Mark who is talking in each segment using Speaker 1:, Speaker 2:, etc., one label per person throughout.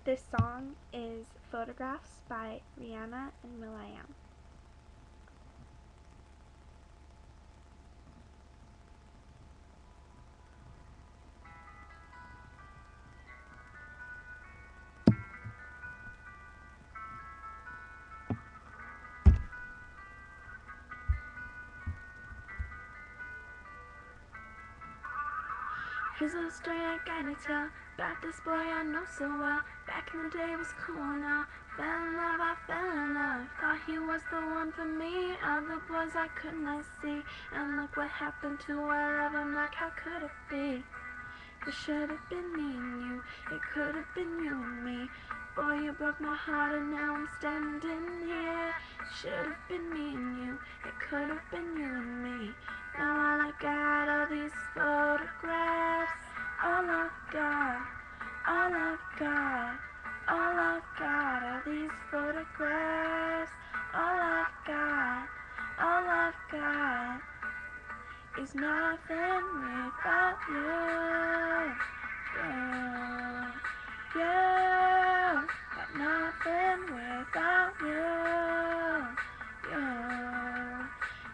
Speaker 1: This song is Photographs by Rihanna and Will.i.am. Here's a little story I gotta tell about this boy I know so well. Back in the day it was cool now. Fell in love, I fell in love. Thought he was the one for me. Other boys I could not see. And look what happened to our love. I'm like, how could it be? It should have been me and you. It could have been you and me. Boy, you broke my heart and now I'm standing here. Should have been me and you. It could have been you and me. Now all I got are these photographs. All I've got, all I've got, all I've got are these photographs. All I've got, all I've got is nothing without you. Yeah, yeah, got nothing without you. Yeah,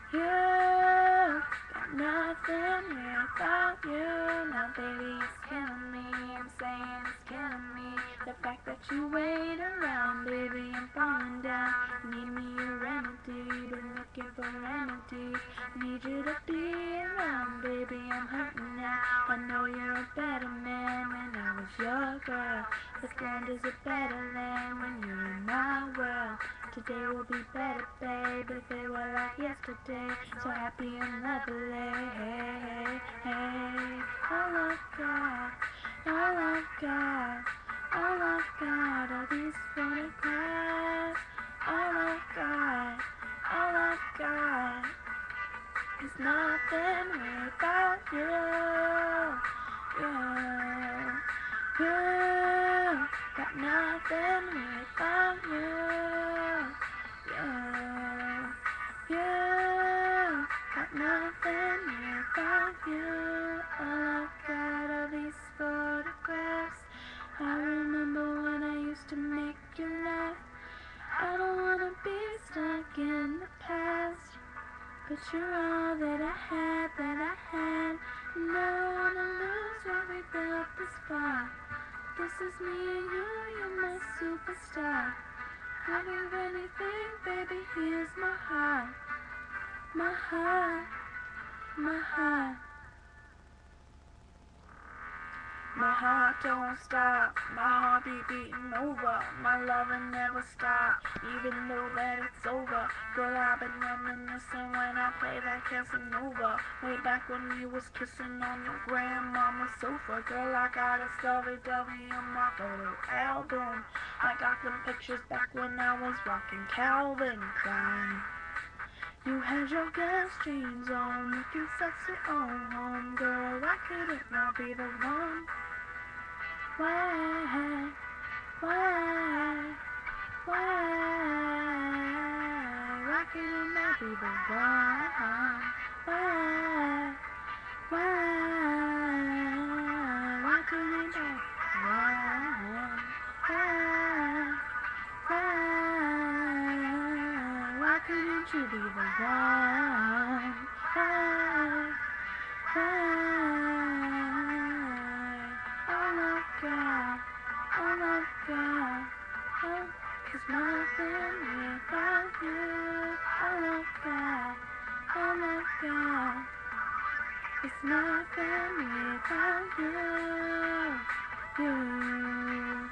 Speaker 1: yeah, got nothing without you. Now baby, it's killing me. I'm saying it's killing me. The fact that you wait around, baby, I'm falling down. Need me a remedy, been looking for remedies. Need you to be around, baby, I'm hurting now. I know you're a better man when I was your girl. This land is a better land when you're in my world. Today will be better, babe, if it were like yesterday. So happy and lovely, hey, hey. All I've got, all I've got, all I've got are these photographs. All I've got, all I've got is nothing without you. Yeah, yeah, got nothing without you. Yeah, yeah, got nothing without you. All I've got are these photographs. I remember when I used to make you laugh. I don't wanna be stuck in the past. But you're all that I had, and I don't wanna lose what we built this far. This is me and you, you're my superstar. I'll give anything, baby, here's my heart. My heart, my heart. My heart don't stop, my heart be beating over. My loving never stop, even though that it's over. Girl, I've been reminiscing when I play that Casanova. Way back when you was kissing on your grandmama's sofa. Girl, I got a lovey-dovey on my photo album. I got them pictures back when I was rocking Calvin Klein. You had your gas jeans on, looking sexy on home. Girl, why could it not be the one? Why, why, why could it not be the one? Why could it not be the one? Why couldn't you be the one? All I've got, all I've got, is nothing without you. All I've got, all I've got, is nothing without you. You,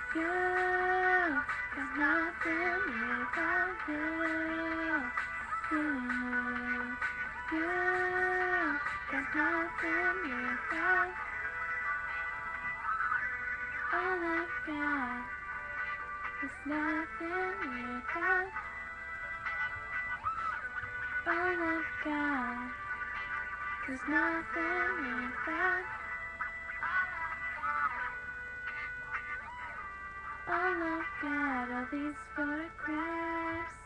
Speaker 1: got nothing without you. You, got nothing without you. All I've got is nothing without. All I've got is nothing without. All I've got are these photographs.